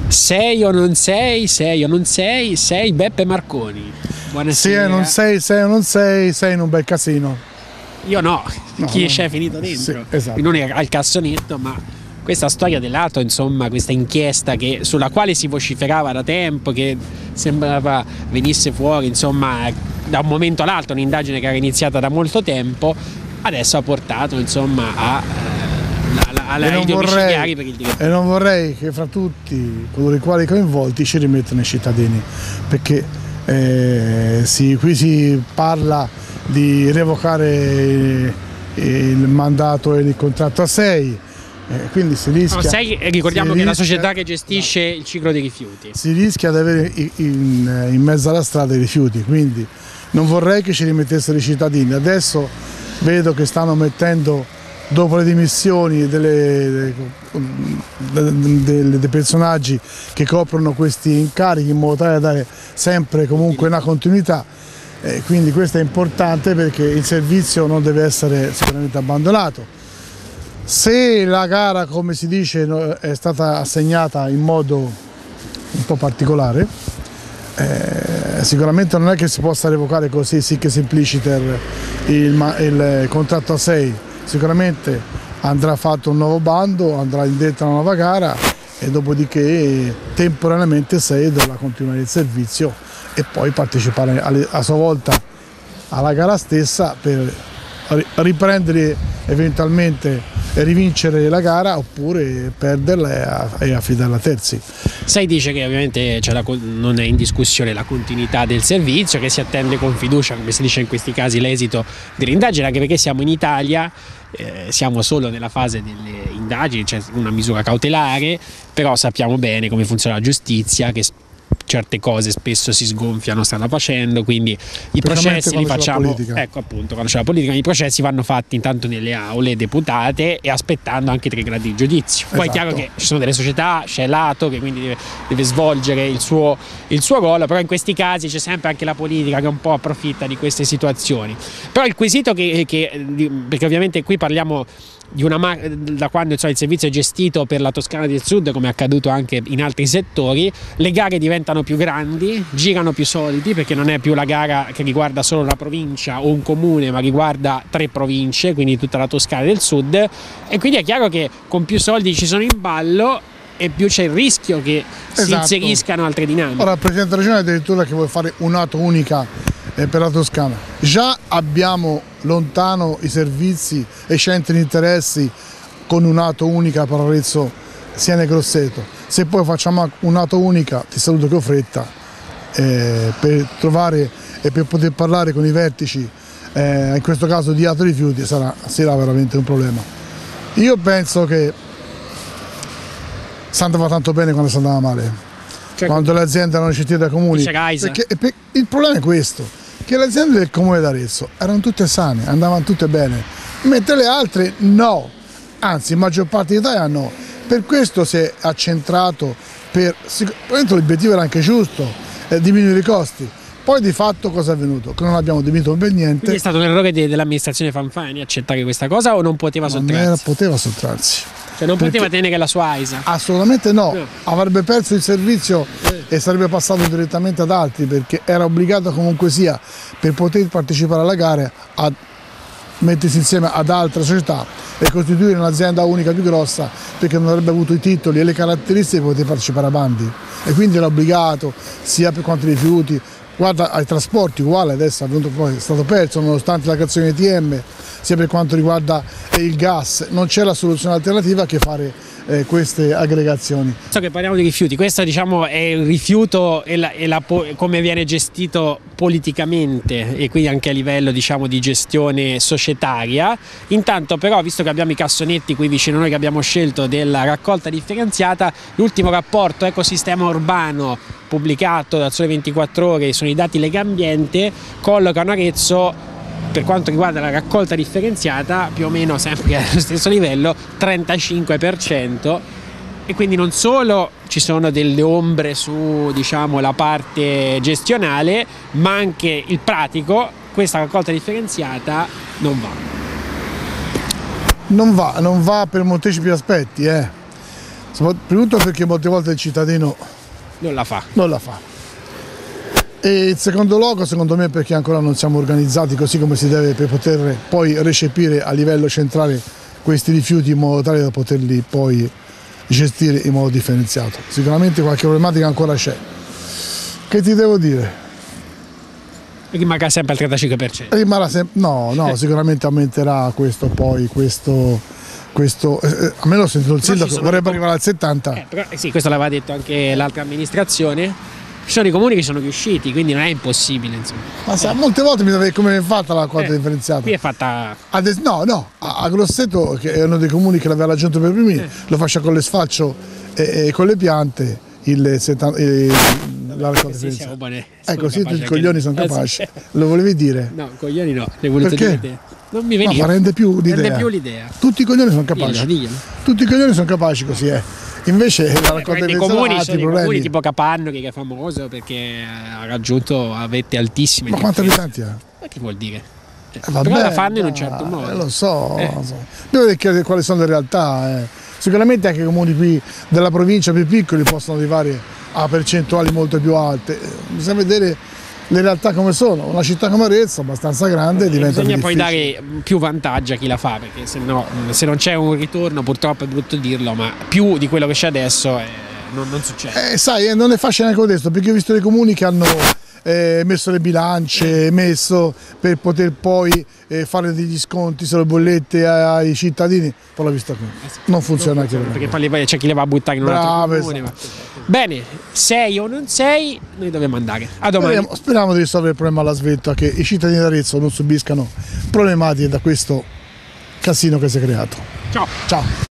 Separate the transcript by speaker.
Speaker 1: Sei o non sei, sei o non sei, sei Beppe Marconi. Buonasera.
Speaker 2: Sei o non sei, sei o non sei, sei in un bel casino.
Speaker 1: Io no, chi
Speaker 2: no.
Speaker 1: c'è finito dentro.
Speaker 2: Sì, esatto.
Speaker 1: Non è al cassonetto, ma questa storia dell'ATO, insomma, questa inchiesta sulla quale si vociferava da tempo, che sembrava venisse fuori, insomma, da un momento all'altro, un'indagine che era iniziata da molto tempo, adesso ha portato, insomma, domiciliari per il direttore.
Speaker 2: E non vorrei che fra tutti coloro i quali coinvolti ci rimettano i cittadini, perché qui si parla di revocare il mandato e il contratto a 6, quindi si rischia.
Speaker 1: Ricordiamo che è la società che gestisce il ciclo dei rifiuti.
Speaker 2: Si rischia di avere in mezzo alla strada i rifiuti, quindi non vorrei che ci rimettessero i cittadini. Adesso vedo che stanno mettendo, dopo le dimissioni dei personaggi che coprono questi incarichi, in modo tale da dare sempre comunque una continuità, quindi questo è importante perché il servizio non deve essere sicuramente abbandonato. Se la gara, come si dice, è stata assegnata in modo un po' particolare, sicuramente non è che si possa revocare così sic e simpliciter il contratto a 6. Sicuramente andrà fatto un nuovo bando, andrà indetta una nuova gara e dopodiché temporaneamente 6 dovrà continuare il servizio e poi partecipare a sua volta alla gara stessa per riprendere eventualmente e rivincere la gara oppure perderla e affidarla a terzi.
Speaker 1: 6 dice che ovviamente non è in discussione la continuità del servizio, che si attende con fiducia, come si dice in questi casi, l'esito dell'indagine, anche perché siamo in Italia, siamo solo nella fase delle indagini, c'è una misura cautelare, però sappiamo bene come funziona la giustizia, che certe cose spesso si sgonfiano, stanno facendo, quindi i processi li facciamo, ecco appunto, quando c'è la politica, i processi vanno fatti intanto nelle aule deputate e aspettando anche 3 gradi di giudizio. Poi è chiaro che ci sono delle società, c'è l'ATO che quindi deve svolgere il suo ruolo, però in questi casi c'è sempre anche la politica che un po' approfitta di queste situazioni. Però il quesito perché ovviamente qui parliamo da quando il servizio è gestito per la Toscana del Sud, come è accaduto anche in altri settori, le gare diventano più grandi, girano più soldi, perché non è più la gara che riguarda solo una provincia o un comune, ma riguarda 3 province, quindi tutta la Toscana del Sud, e quindi è chiaro che con più soldi ci sono in ballo e più c'è il rischio che si inseriscano altre dinamiche.
Speaker 2: Ora il Presidente della Regione addirittura che vuole fare un'auto unica per la Toscana. Già abbiamo lontano i servizi e i centri di interessi con un'auto unica per Arezzo, Siena e Grosseto. Se poi facciamo un'auto unica, ti saluto che ho fretta, per trovare e per poter parlare con i vertici, in questo caso di ATO Rifiuti, sarà veramente un problema. Io penso che si andava tanto bene quando si andava male, quando le aziende erano gestite dai comuni. Il problema è questo, che le aziende del comune d'Arezzo erano tutte sane, andavano tutte bene, mentre le altre no, anzi in maggior parte d'Italia no. Per questo si è accentrato, sicuramente l'obiettivo era anche giusto, diminuire i costi. Poi di fatto cosa è avvenuto? Che non abbiamo diminuito per niente.
Speaker 1: Quindi è stato un errore dell'amministrazione Fanfani accettare questa cosa o non poteva sottrarsi?
Speaker 2: Non poteva sottrarsi.
Speaker 1: Cioè non poteva tenere la sua AISA?
Speaker 2: Assolutamente no, avrebbe perso il servizio e sarebbe passato direttamente ad altri, perché era obbligato comunque sia, per poter partecipare alla gara, a mettersi insieme ad altre società e costituire un'azienda unica più grossa, perché non avrebbe avuto i titoli e le caratteristiche per poter partecipare a bandi, e quindi era obbligato sia per quanto ai rifiuti. Guarda ai trasporti, uguale, adesso è stato perso nonostante la creazione ETM, sia per quanto riguarda il gas, non c'è la soluzione alternativa che fare queste aggregazioni.
Speaker 1: So che parliamo di rifiuti, questo diciamo è il rifiuto come viene gestito politicamente e quindi anche a livello diciamo di gestione societaria. Intanto però, visto che abbiamo i cassonetti qui vicino a noi che abbiamo scelto della raccolta differenziata, l'ultimo rapporto ecosistema urbano pubblicato da Sole 24 Ore, sono i dati Legambiente, collocano Arezzo, per quanto riguarda la raccolta differenziata, più o meno sempre allo stesso livello, 35%, e quindi non solo ci sono delle ombre su diciamo la parte gestionale, ma anche il pratico, questa raccolta differenziata non va.
Speaker 2: Non va per molteplici aspetti. Prima di tutto perché molte volte il cittadino
Speaker 1: Non la fa.
Speaker 2: non la fa. E in secondo luogo, secondo me, perché ancora non siamo organizzati così come si deve per poter poi recepire a livello centrale questi rifiuti in modo tale da poterli poi gestire in modo differenziato. Sicuramente qualche problematica ancora c'è. Che ti devo dire?
Speaker 1: Rimarrà sempre al 35%.
Speaker 2: Rimarrà no, sicuramente aumenterà questo almeno ho sentito il sindaco, vorrebbe arrivare al 70.
Speaker 1: Però, sì, questo l'aveva detto anche l'altra amministrazione. Ci sono i comuni che sono riusciti, quindi non è impossibile, insomma.
Speaker 2: Ma sai, molte volte mi deve come è fatta la quota differenziata.
Speaker 1: Qui è fatta.
Speaker 2: A Grosseto, che è uno dei comuni che l'aveva raggiunto per primi, lo faccia con le sfalcio e con le piante la raccolta differenziata. Così tutti i coglioni sono capaci. Lo volevi dire?
Speaker 1: No, coglioni no, l'hai voluto dire te. Non mi veniva.
Speaker 2: No, ma rende più l'idea. Tutti i coglioni sono capaci.
Speaker 1: Diglielo.
Speaker 2: Tutti i coglioni sono capaci, così è. Invece la raccolta
Speaker 1: i comuni sono i comuni tipo Capanno, che è famoso perché ha raggiunto vette altissime.
Speaker 2: Ma quanti abitanti ha?
Speaker 1: Ma che vuol dire?
Speaker 2: Vabbè,
Speaker 1: però la fanno in un certo modo.
Speaker 2: Lo so. Devo chiedere quali sono le realtà. Sicuramente anche i comuni qui della provincia più piccoli possono arrivare a percentuali molto più alte. Bisogna vedere le realtà come sono. Una città come Arezzo, abbastanza grande, diventa
Speaker 1: bisogna
Speaker 2: più
Speaker 1: poi
Speaker 2: difficile.
Speaker 1: dare più vantaggio a chi la fa, perché se non c'è un ritorno, purtroppo è brutto dirlo, ma più di quello che c'è adesso non succede.
Speaker 2: Sai, non è facile neanche questo, perché ho visto dei comuni che hanno messo le bilance, messo per poter poi fare degli sconti sulle bollette ai cittadini, poi l'ho visto qui. Non funziona anche
Speaker 1: perché poi c'è chi le va a buttare in un altro comune. Bene, sei o non sei, noi dobbiamo andare. A domani.
Speaker 2: Speriamo di risolvere il problema alla svelta, che i cittadini d'Arezzo non subiscano problematiche da questo casino che si è creato.
Speaker 1: Ciao.
Speaker 2: Ciao.